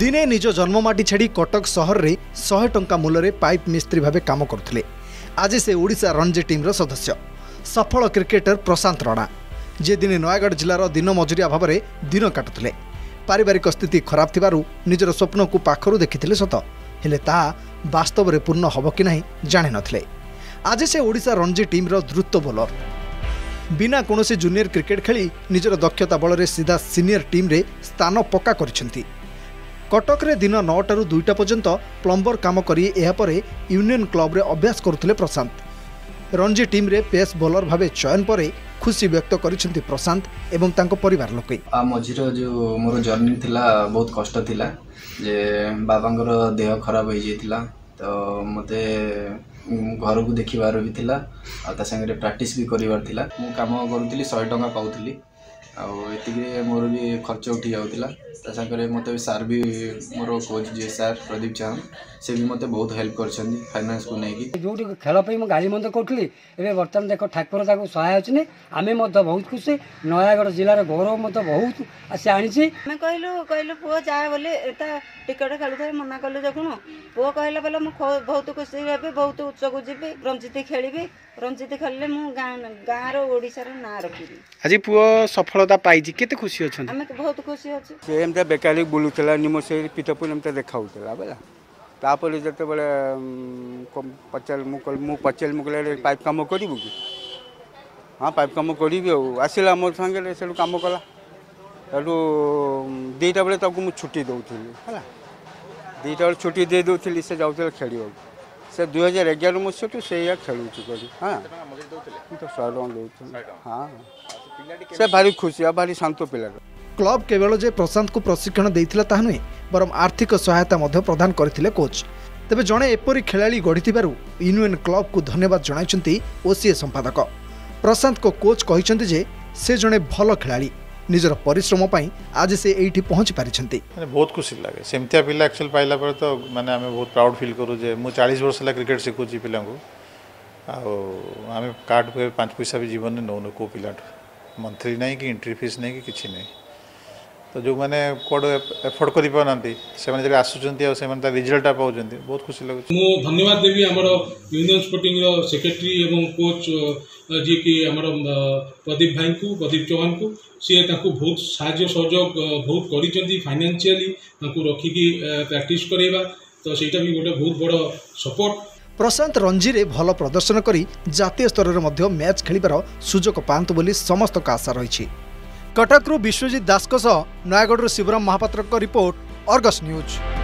दिने निज जन्ममाटी छाड़ी कटक सहर में 100 टंका मूल्य पाइप मिस्त्री भाव काम करते। आज से ओडिशा रणजी टीम सदस्य सफल क्रिकेटर प्रशांत राणा जे दिन नयागढ़ जिलार दिन मजुरिया भाव में दिन काटुले। पारिवारिक स्थिति खराब थिबारु निजर स्वप्न को पाखरु देखिथिले सत हेले ताहा वास्तव में पूर्ण हब कि नहीं जानि नथिले। आज से ओडिशा रणजी टीम द्रुत बोलर बिना कोनोसी जूनियर क्रिकेट खेली निजर दक्षता बल सीधा सीनियर टीम रे स्थान पक्का करिसेंती। कटक रे दिन 9 टारू 2टा पर्यंत प्लम्बर काम करी एहा परे यूनियन क्लब रे अभ्यास करुथिले प्रशांत। रणजी टीम रे पेस बॉलर भावे चयन परे खुशी व्यक्त करिसेंती प्रशांत एवं तांको परिवार लोके। मझिर जो मोर जर्नी थिला बहुत कष्ट थिला जे बाबांगर देह खराब हो जाइतिला तो मते घर को देखिबार भी थिला आ ता संगे प्रैक्टिस भी करिवार थिला। मु काम करूथिली 100 टंका पाउथिली आ एतिके मोर भी खर्च उठी जाउतिला। ता संगे मते भी सार भी मोर कोच जे सार प्रदीप चाहन से भी मते बहुत हेल्प करछन्दी फाइनेंस को नै कि जोटी खेल पे गाड़ी बंद करथली एबे बर्तमान देखो ठाकुर ताको सहाय होचने आमे मते बहुत खुशी। नयागढ़ जिल्ला रे गौरव मते बहुत आसे आनिछि। मैं कहलु पुओ जा बोले एता टिकट खेलुथे मना कलु जखुनो पुओ कहला बोले मु बहुत खुशी हेबे बहुत उत्सुक जिबे रंजित खेलिबे रंजित खेलले मु गाँ रो ओडिसा रो ना रखिबी। आज पुओ सफलता पाइछि केते खुशी अछन? आमे बहुत खुशी अछि। से एमता बेकारी बुलुतला निमसे पितपुन एमता देखाउतला बला तापर जते बले पचल मुकले पाइप काम करिबु कि हां पाइप काम करिबि आसिला मोर संगे सेलु काम कला एलु 2टा बेले ताकू मु छुट्टी दउथिली हला 2टा बेले छुट्टी दे दउथिली से जाउतल खेलियो से 2011 मसटू से या खेलुची करी हां तो सारो दउथि हां से भारी खुशी आ भारी शांत पिला। क्लब केवल जे प्रशांत को प्रशिक्षण देइथिला ताहा नुहे बरम आर्थिक सहायता मध्य प्रदान करथिले कोच। तेबे जणे एपरी खेलाड़ी गढ़िथिबारु यूनियन क्लब को धन्यवाद जणाइछन्ती ओसीए संपादक। प्रशांत को कोच कहिसन्ती जे से जणे भल खेलाड़ी निजर परिश्रम पई आज से एठी पहुंच पारिछन्ती। माने बहुत खुशी लागे सेमतिया पिला एक्चुअल पाइला पर तो माने हमें बहुत प्राउड फील करू जे मु 40 वर्ष ला क्रिकेट सिखुची पिला को आ हमें कार्ड पे 5 पैसा भी जीवन में नौ को पिला मंथली नहीं कि एंट्री फीस नहीं कि किछि नहीं तो जो मैंने कोड एफोर्ड करि पानांती से माने जे आसुचंती आ से माने रिजल्ट पाउचंती बहुत खुशी लागु। मु धन्यवाद देवी हमर यूनियन स्पोर्टिंग रो सेक्रेटरी एवं कोच जे कि हमर प्रदीप भाई को प्रदीप चौहान को सी ताको बहुत साहाय्य सहयोग बहुत करिचंती फाइनेंशियली ताको रखी की प्रैक्टिस करेबा तो सेटा भी गोटे बहुत बड़ सपोर्ट। प्रशांत रणजी रे भल प्रदर्शन करी जातीय स्तर रे मध्य मैच खेलिबार सुजोग पांत बोली समस्त का आशा रही। Cuttack Biswajit Das Nayagarh Shivaram Mahapatra report Argus news.